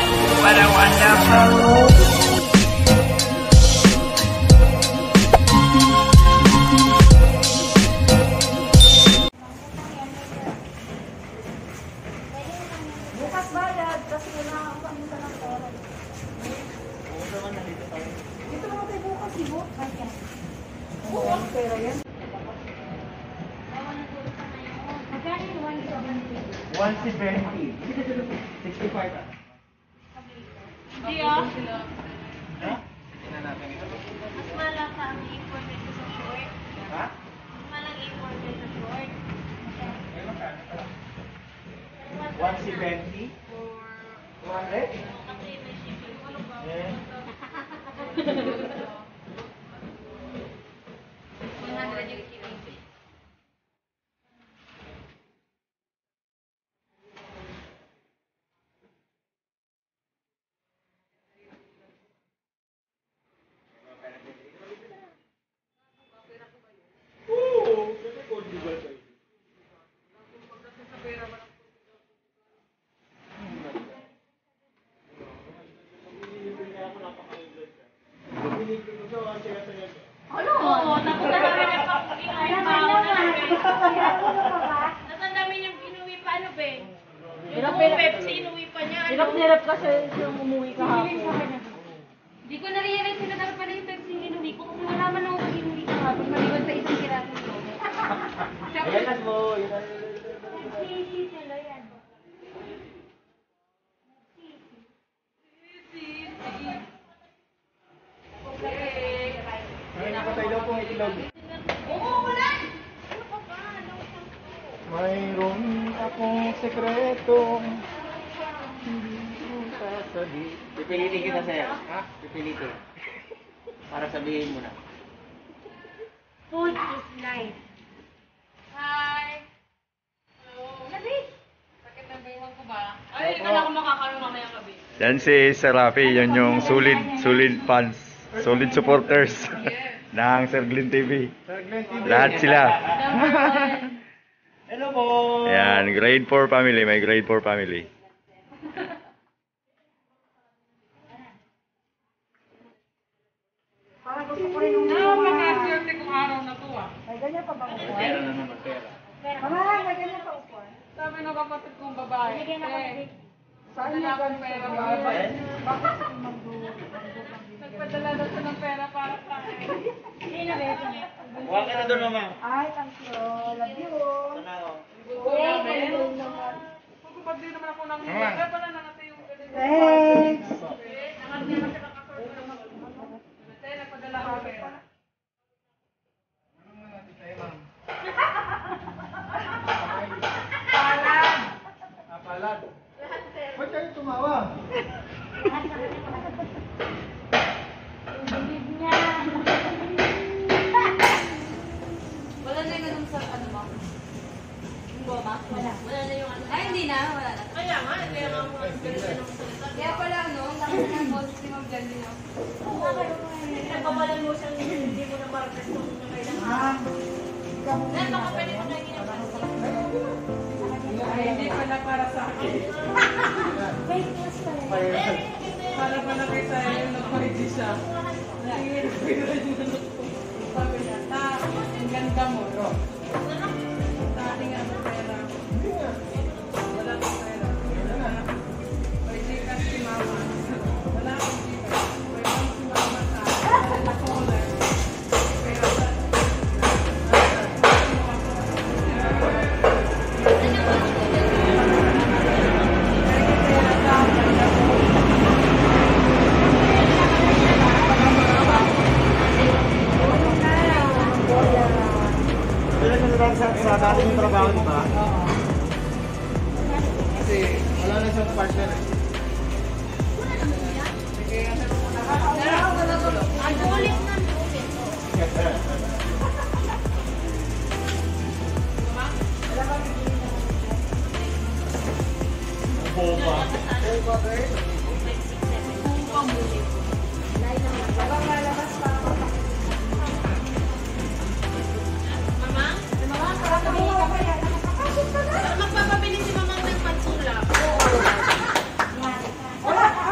What a wonderful bukas bayad, kasi kailangan ko kami sa ng pera. Dito naman tayo bukas, di ba? Kaya. Bukas pera yan. Magkano yung 170? 170. 65 ah. Hindi ah. Ha? Tingnan natin ito. Mas malaki ang imported ko sa short. Ha? Mas malaki imported sa short. Eh, magkano pala? 170? 200? Kasi may shipping. Ano ba? Eh. 100 yung shipping fee. Oo, kasi conjugal kayo. Ano? Oo, tapos na namin yung inuwi pa ako na namin. Tapos namin yung inuwi pa ano, be? Yung Pepsi, inuwi pa niya. Hirap kasi yung umuwi kahapon. Di ko na-realize na dapat pala yung Pepsi yung inuwi ko. Kasi wala man ako inuwi kahapon. Maliwan sa isang kirasong logo. Ayan lang mo. Pepsi, sila yan. Ay, nakatay daw pong itlog. Oo, wala! Ano pa ba? Mayroon akong sekretong hindi ko sasabihin. Pipilitin kita sa'yo. Ha? Pipilitin. Para sabihin mo na. Food is life. Hi! Hello? Labi! Sakit ng baywang ko ba? Ay, ikaw na ako makakaroon mamaya gabi. Yan si Sir Rafi, yun yung solid fans, solid supporters ng Sir Glenn TV. Lahat sila. Hello po! Yan, grade 4 family, may grade 4 family. Parang gusto ko rin yung... Makaswerte kong araw na to ah. May ganyan pa ba upuan? Pera na naman, pera. Mama, may ganyan pa upuan. Sabi ng kapatid kong babae, Bigyan ako ng big. saan niya ang pera ba? Bakit sa magdulo? Nagpadala na siya ng pera para sa akin. Hindi na beso. Huwag ka na doon, mama. Ay, thank you. Love you. Sana ako. Gusto namin. Magkupad din naman ako ng Mama. kaya pala nakatay yung ganun. Thanks. Nagpadala ka pera. Palad. Ba't kayo tumawa? Bibig niya. Wala na yung ganun sa ano mo? Yung goma? Wala. Wala na yung ano? Ay, hindi na. Wala na. Kaya nga, kaya nga mo ganun ng salita. Kaya pala ano, nakita ng boses ni Ma'am Jan din ako. Nagpapalan mo siyang hindi mo na markas kung kailangan. Dahil baka pwede mo na ginawa. Ay, hindi pala para sa akin. May class pala. Para pala kay tayo yung nagpariti siya. Tingin ko yun. Sabi niya, ang ganda mo. Dating ano pera. Wala akong pera. May sikas si mama. Wala akong sikas. May lang si mama sa akin. Wala ko na. Pero sa dati yung trabaho, di ba? Kasi wala na siyang partner eh. Ang ulit na ulit. Boba. Magpapabili si Mamang ng pansula.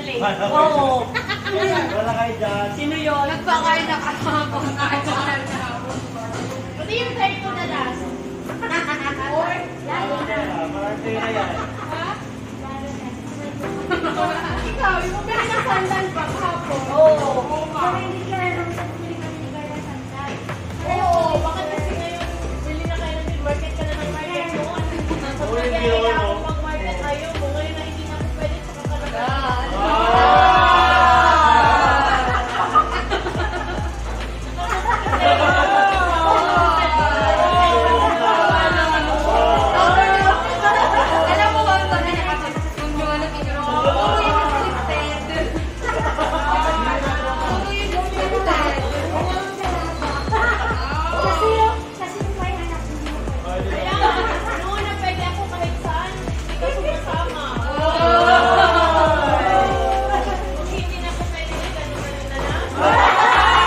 eh. Oo. Wala kayo dyan. Sino yun? Nagpakain na kahapon. Kahit sa kahapon. Pati yung tayo ko na last. Or, lalo na. Parang tira yan. Ha? Lalo na. Ikaw, yung bumili ng sandal pa kahapon. Oo. Pero hindi ka na nung bumili kami ni Carla Sandal. Oo, bakit kasi ngayon, bili na kayo ng market ka na ng market mo? Tapos nag-aya ako mag-market tayo mo. Ngayon na hindi na ako pwede sa kakalaga. Alam mo ba ba na kung yung ano picture mo? Puro yung scripted. Puro yung scripted. Kasi yung may anak hindi mo pwede. Kaya nga, noon na pwede ako kahit saan, hindi ka sumasama. Kung hindi na ako pwede, ganun na lang.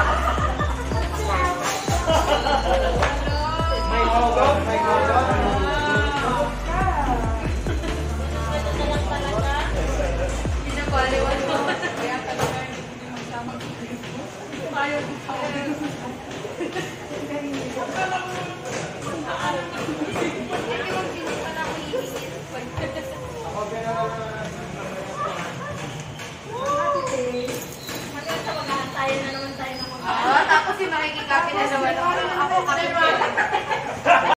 May hogan, may hogan. Ganun na lang talaga. Pinabaliwan mo. Kaya talaga hindi magsama. Ayaw ko sa Hindi mo pinita na ako iisip. Hanggang sa mag-aantayan na naman tayo ng mga Tapos yung makikikapi na naman ako kapit.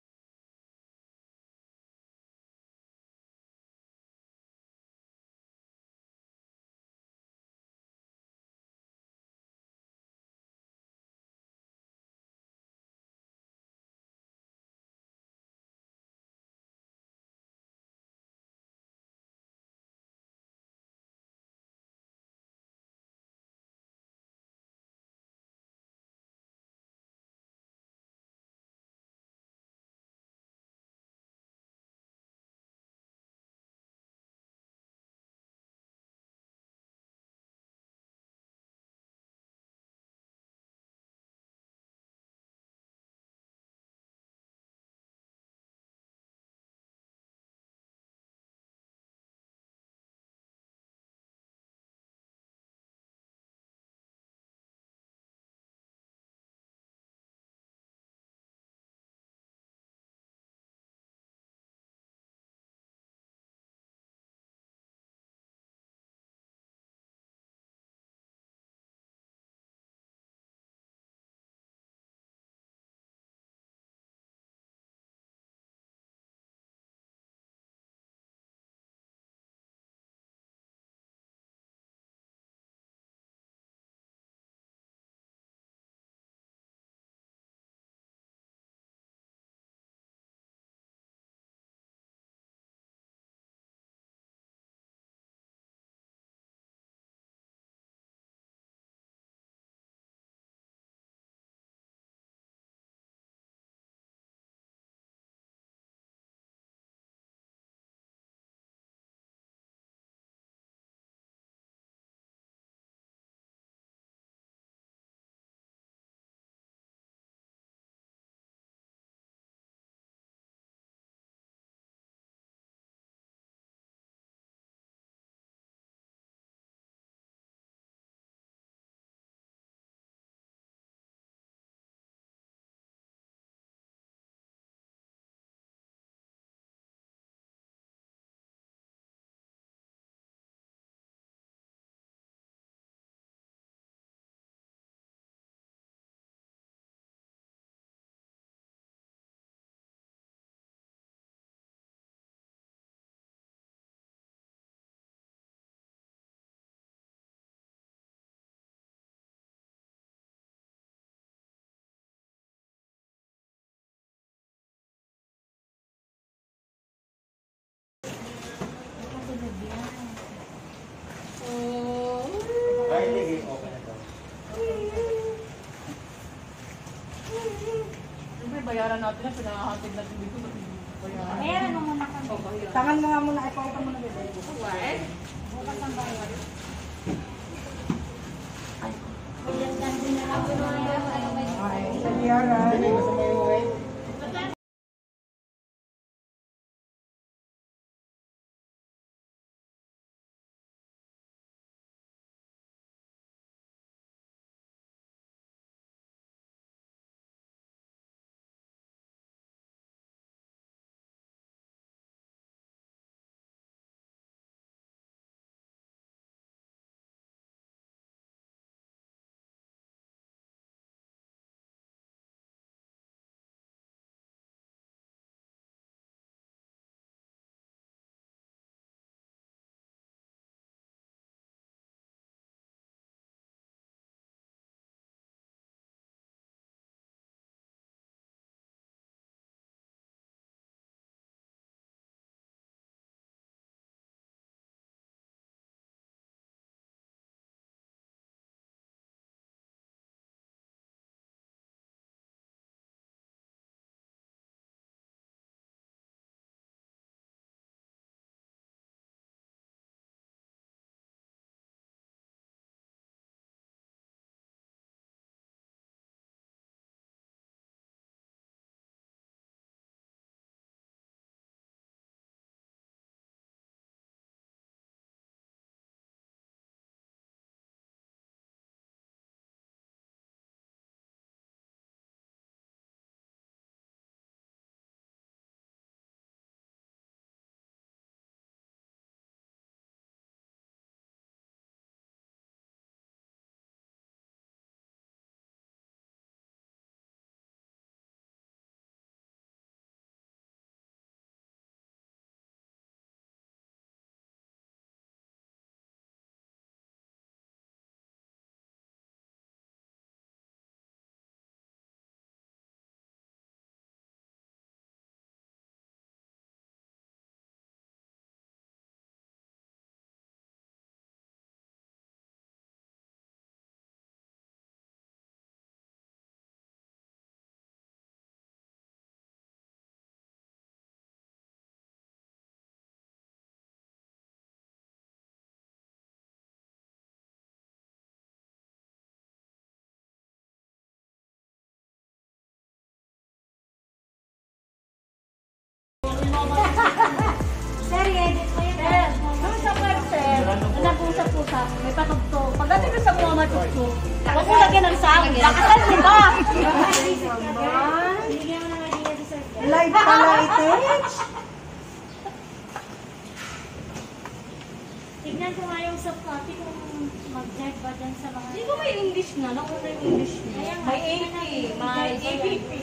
bayaran natin na pinahahatid natin dito sa bayaran. Meron mo muna kami. Tangan mo nga muna, ipakita mo na dito. What? Bukas ang bayan. Ayan, nandun na lang. Ay, sa bayaran. Hindi ko sa may may patugtog. Pagdating doon sa mga matugtog, huwag mo lagyan ng sound. Lakasan mo ba? Bigyan mo ng idea sa Sir Glenn. Live pala ito. Tignan ko nga yung subcopy kung mag-check ba dyan sa mga... Hindi ko may English na. Nakuha yung English niya. May AP. May APP.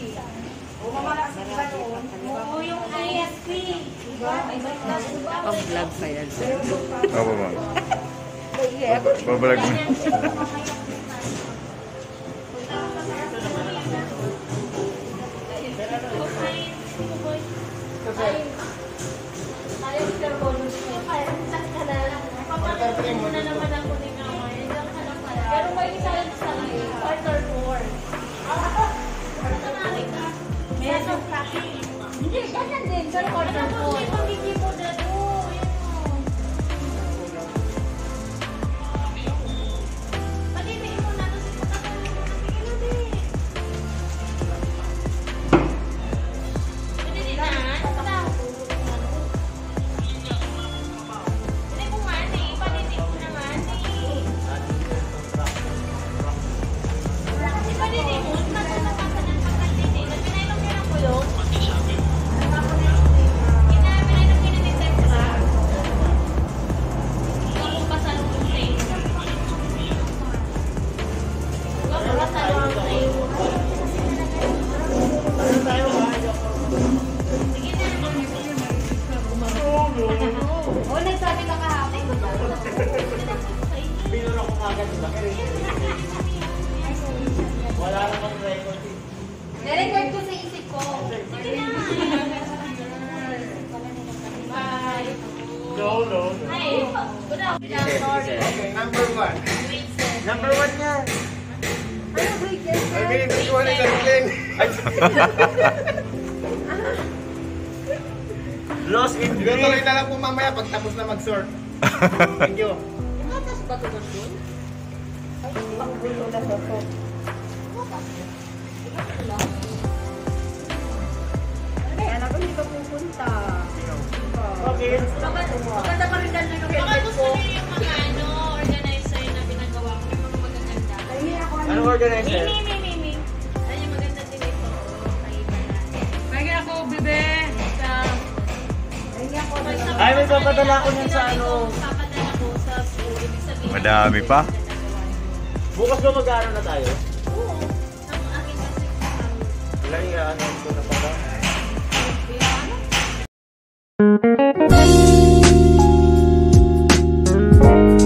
Oo, yung ISP. Diba? May class. Pang-vlog pa yan, sir. Opo, ma'am. Babalag mo. Papakunin mo na naman ako ni Mama. Pero may isa lang sa quarter 4. Meron kasi. Hindi, ganyan din. Sa quarter 4. Pagkiki mo na doon. Pag-ibigin mo na doon sa pagkakaroon mo ng tingin natin. Pwede din na. Hindi ko mani. Panitin ko na mani. Kasi panitin mo. Nagkakasan ng pagkalitin. Nagpinainom ka ng kulong. Pinainom ka ng tetra. Huwag mo pasalong yung tayo. Huwag mo pasalong yung tayo. Sige na. Oo, nagsabi ka kahapon. Binuro ko agad ba? Wala namang record. Nirecord ko sa isip ko. Sige na. Bye. No, no. Ay, good afternoon. Sorry. Okay, number 1. Number 1 nga. Ano grade yan, sir? Ay, binibigyan ni Darlene. Lost in Green. Tuloy na lang po mamaya pag tapos na mag-sort. Thank you. Matas ba ito doon? Ay, pang-gulo na ito. Ay, anak ko, hindi ka pupunta. Okay. Maganda pa rin dahil yung Baka gusto niyo yung mga organizer na pinagawa ko, yung mga magaganda. Ano organizer? Mimi. Ay, yung maganda din ito. Lagi ako, bebe. Ay, may papadala ko niyan sa ano. Papadala ko sa school. Ibig sabihin, Madami pa. Bukas ba mag-aaral na tayo? Oo. Ang akin kasi, Wala yung i-announce ko na pala. ano?